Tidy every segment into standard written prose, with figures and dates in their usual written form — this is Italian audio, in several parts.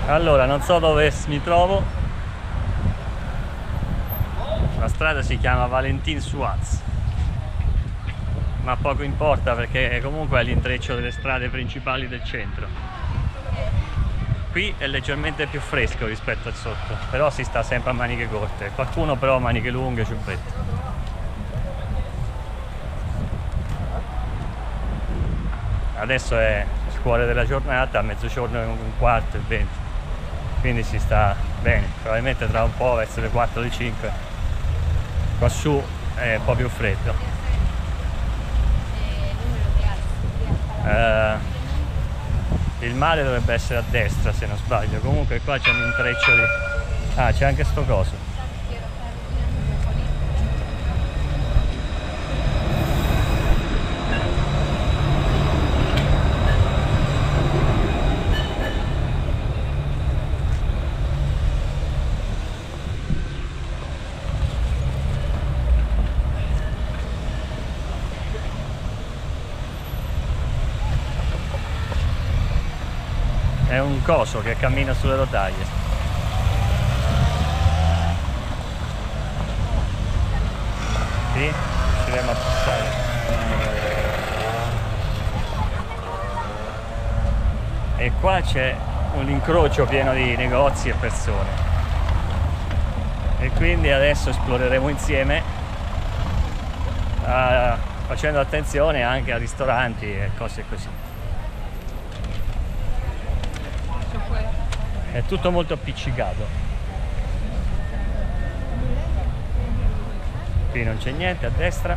Allora, non so dove mi trovo. La strada si chiama Valentin Suaz, ma poco importa perché comunque è l'intreccio delle strade principali del centro. Qui è leggermente più fresco rispetto al sotto, però si sta sempre a maniche corte. Qualcuno però a maniche lunghe, ciubbette. Adesso è il cuore della giornata, a mezzogiorno e un quarto e 20, quindi si sta bene. Probabilmente tra un po', verso le 4 o le 5, qua su è un po' più freddo. Il mare dovrebbe essere a destra se non sbaglio. Comunque qua c'è un intreccio di... Ah, c'è anche sto coso. È un coso che cammina sulle rotaie. Sì, riusciremo a passare. E qua c'è un incrocio pieno di negozi e persone. E quindi adesso esploreremo insieme, facendo attenzione anche a ristoranti e cose così. È tutto molto appiccicato. Qui non c'è niente a destra.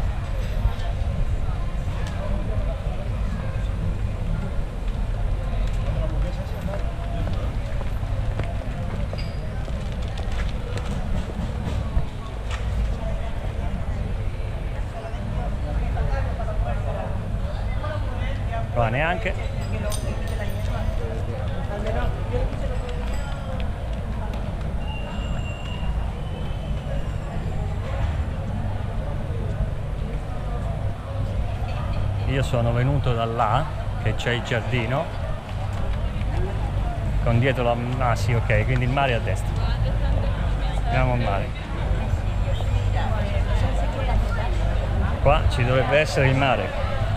Qua neanche. Io sono venuto da là, che c'è il giardino, con dietro la... Ah sì, ok, quindi il mare è a destra. Andiamo al mare. Qua ci dovrebbe essere il mare.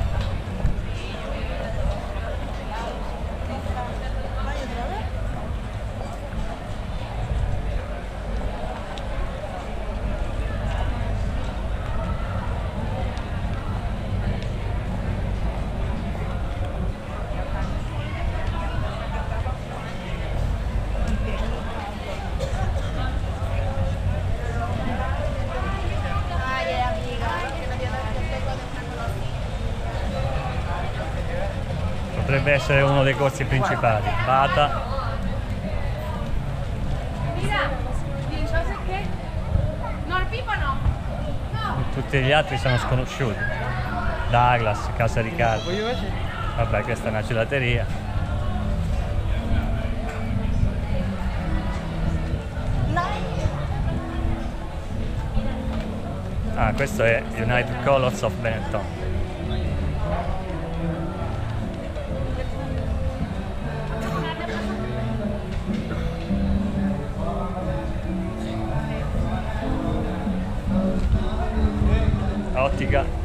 Potrebbe essere uno dei corsi principali. Bata. Tutti gli altri sono sconosciuti. Douglas, Casa Riccardo. Vabbè, questa è una gelateria. Ah, questo è United Colors of Benetton. Ottica.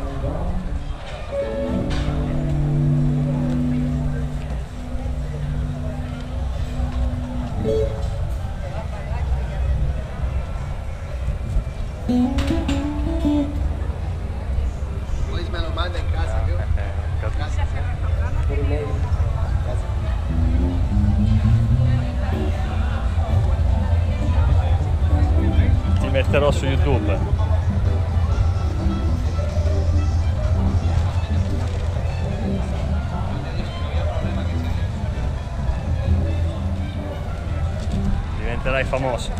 Poi me lo manda in casa, più? Per lei. Ti metterò su YouTube. Diventerai famoso.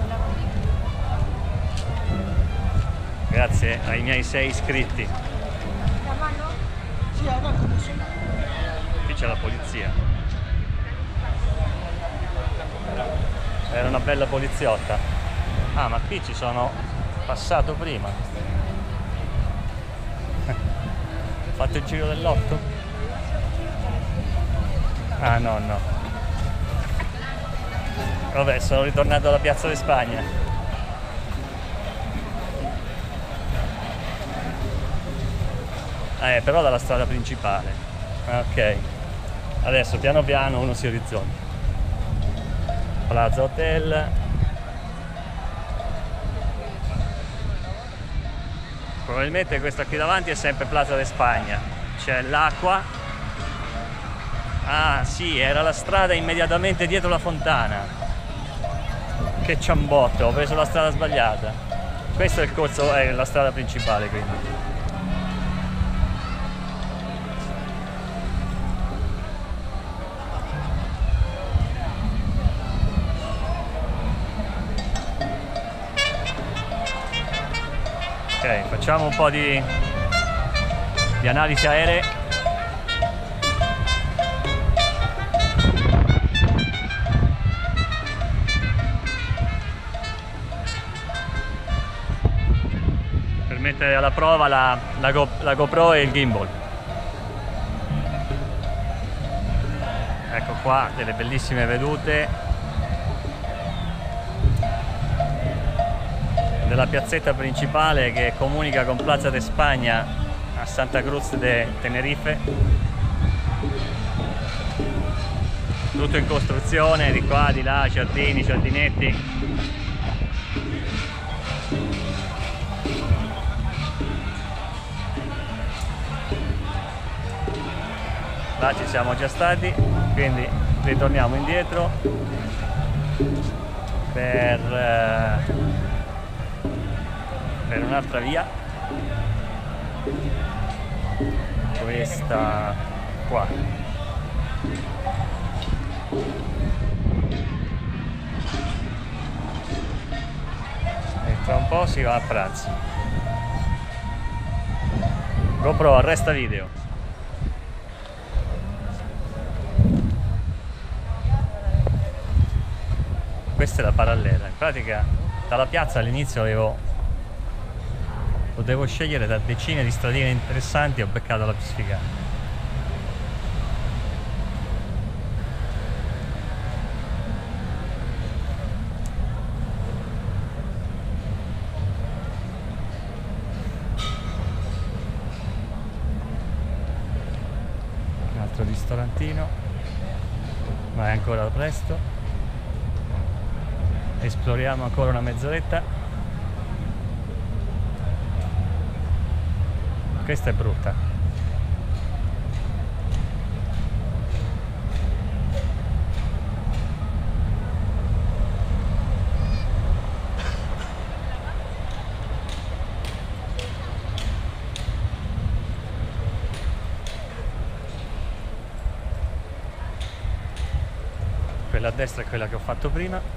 Grazie ai miei 6 iscritti. Qui c'è la polizia. Era una bella poliziotta. Ah, ma qui ci sono passato prima. Ho fatto il giro dell'otto? Ah, no, no. Vabbè, sono ritornato alla Piazza di Spagna. Però dalla strada principale. Ok. Adesso piano piano uno si orizzonta. Plaza Hotel. Probabilmente questa qui davanti è sempre Plaza de Spagna. C'è l'acqua. Ah sì, era la strada immediatamente dietro la fontana. Che ciambotto, ho preso la strada sbagliata. Questo è il corso, è la strada principale quindi. Ok, facciamo un po' di analisi aeree. Per mettere alla prova la GoPro e il gimbal. Ecco qua delle bellissime vedute della piazzetta principale che comunica con Plaza de Spagna a Santa Cruz de Tenerife. Tutto in costruzione, di qua, di là, giardini, giardinetti. Là ci siamo già stati, quindi ritorniamo indietro per un'altra via, questa qua. E tra un po' si va a pranzo. GoPro, arresta video. Questa è la parallela, in pratica dalla piazza all'inizio potevo scegliere da decine di stradine interessanti e ho beccato la più sfigata. Un altro ristorantino, ma è ancora presto. Esploriamo ancora una mezz'oretta. Questa è brutta. Quella a destra è quella che ho fatto prima.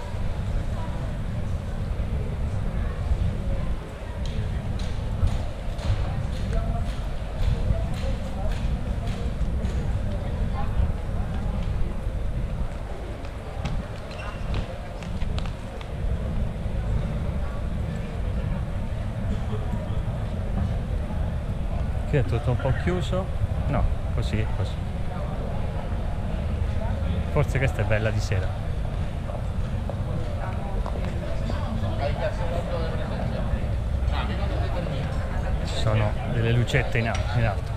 Qui è tutto un po' chiuso. No, così. Forse questa è bella di sera. Ci sono delle lucette in alto.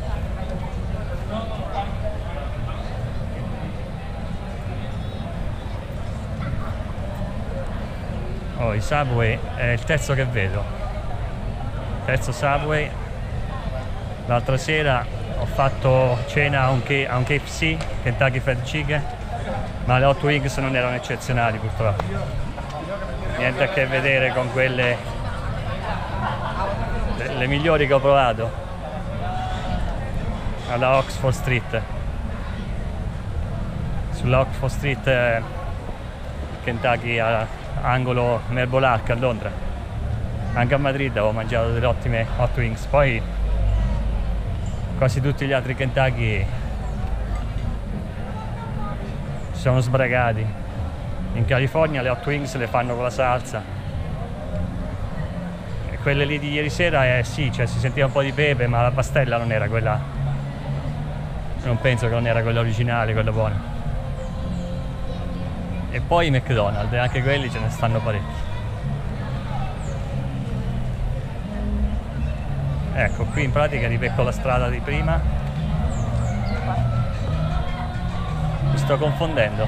Oh, i Subway è il terzo che vedo. Terzo Subway. L'altra sera ho fatto cena a un KFC, Kentucky Fried Chicken, ma le hot wings non erano eccezionali purtroppo. Niente a che vedere con quelle le migliori che ho provato alla Oxford Street. Sulla Oxford Street Kentucky a angolo Marble Arch a Londra. Anche a Madrid ho mangiato delle ottime hot wings. Poi quasi tutti gli altri Kentucky sono sbragati. In California le hot wings le fanno con la salsa, e quelle lì di ieri sera sì, cioè si sentiva un po' di pepe, ma la pastella non era quella, non penso che non era quella originale, quella buona. E poi i McDonald's, anche quelli ce ne stanno parecchi. Ecco, qui in pratica ripecco la strada di prima. Mi sto confondendo.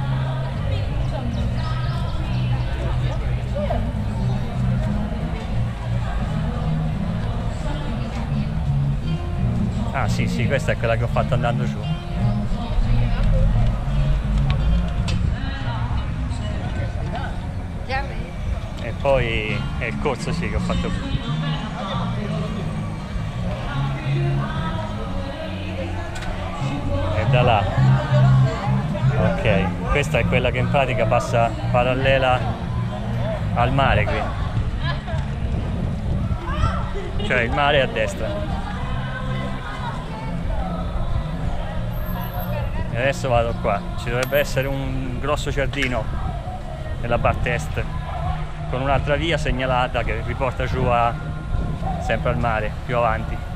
Ah sì, sì, questa è quella che ho fatto andando giù. E poi è il corso sì che ho fatto qui. E da là. Ok, questa è quella che in pratica passa parallela al mare qui. Cioè il mare è a destra. E adesso vado qua. Ci dovrebbe essere un grosso giardino nella parte est, con un'altra via segnalata che riporta giù sempre al mare, più avanti.